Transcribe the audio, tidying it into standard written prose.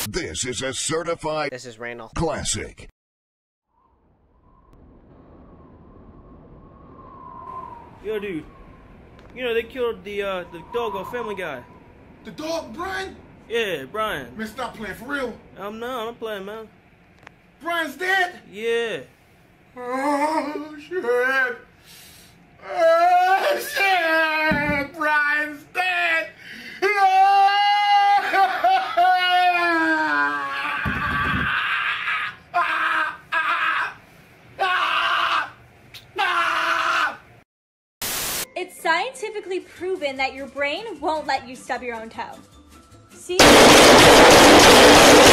This is a certified This is Randall. classic. Yo, dude. You know they killed the dog on Family Guy. The dog, Brian? Yeah, Brian. Man, stop playing, for real. I'm playing, man. Brian's dead? Yeah. Oh, shit. Oh, shit. Brian's dead. It's scientifically proven that your brain won't let you stub your own toe. See?